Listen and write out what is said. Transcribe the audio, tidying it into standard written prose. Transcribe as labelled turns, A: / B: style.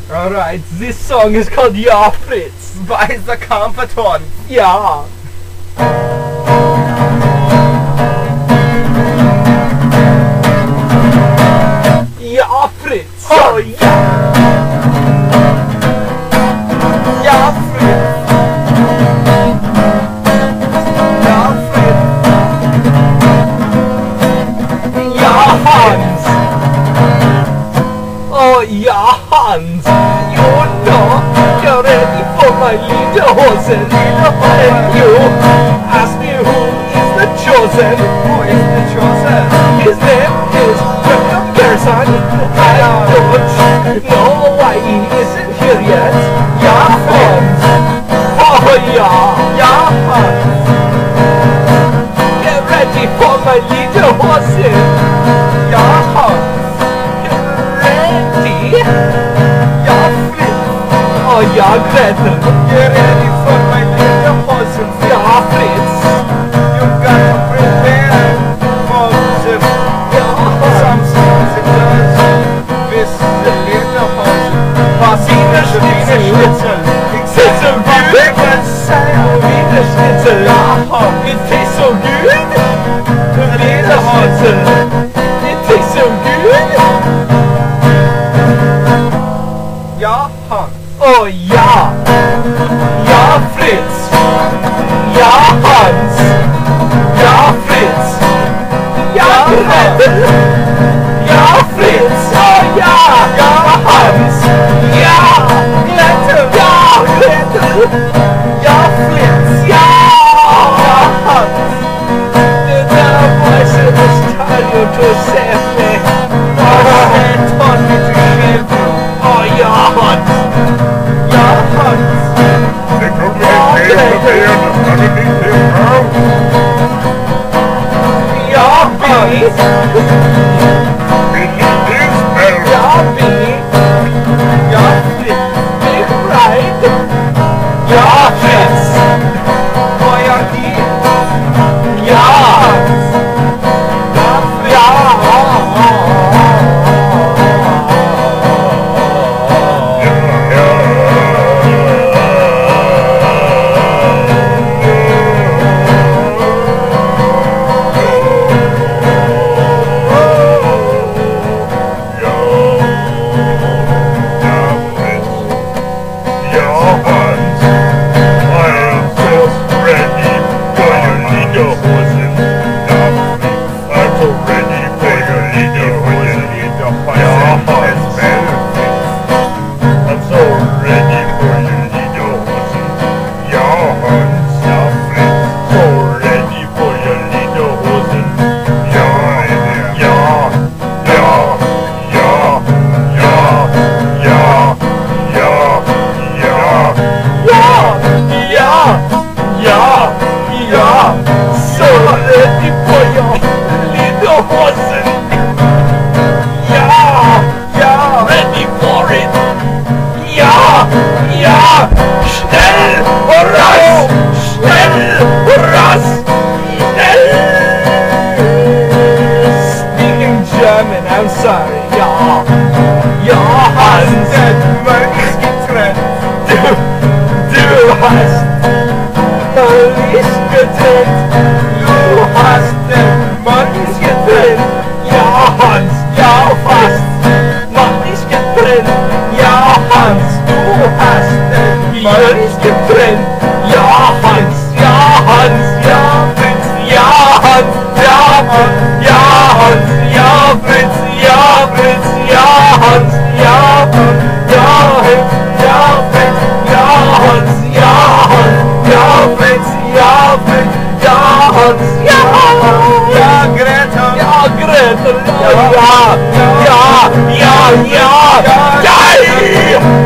A: Alright, this song is called Yaw Fritz
B: by the Kampfer.
A: Yeah. Yaw Fritz. Oh yeah. Yaw Fritz. Yaw Fritz. Yaw Hans. Oh yeah, Hans. You know you're ready for my lederhosen. And you ask me who is the chosen.
B: Who is the chosen?
A: His name is Kampfer. I don't know why he isn't here yet. Yeah, Hans. Oh yeah, yeah, Hans. Get ready for my lederhosen. Yeah, Hans. Yaw Fritz. Oh yeah, Gretel.
B: Get ready for my lederhosen.
A: Yaw Fritz.
B: You got to prepare for some things it does with the lederhosen.
A: Wiener Schnitzel. It's so good. Wiener Schnitzel. It tastes so good. The lederhosen. It tastes so good.
B: Ja, Hans.
A: Oh ja! Ja, Fritz! Ja, Hans! Ja, Fritz! Ja, Gretel! Ja, Fritz! Oh ja! Ja, Hans! Ja! Gretel! Ja, Gretel! Ja, Fritz! Ja! Ja, Hans! The voice of the stereo to save me!
B: Sent on me to save you.
A: Oh ja, Hans! Ja, Hans!
C: Det kommer bli ben underneath his mouth.
A: Ja, Billy!
C: Billy is well.
A: Ja, Billy! Ja, Fritz! Big Ride! Ja, Fritz!
B: Royalty.
A: Ja! Ja! I'm sorry, ja, ja, Hans,
B: Manns getrennt.
A: du hast mich getrennt, du hast den Mann getrennt, ja, Hans, ja, fast, mach mich getrennt, ja, Hans, du hast den Mann getrennt, ja, Hans, ja, Hans, ja, Fritz, ja, Hans, ja, Hans, ja, Hans, ja, Fritz, ja, Fritz, ja, Hans, ja, Hans, ja, Fritz, ja, Fritz, ja, Hans, ja, Hans, ja, Fritz, ja, Fritz, ja, Hans, ja,
B: Ja, Gretel.
A: ja, Gretel, ja, ja, ja, ja, ja, ja,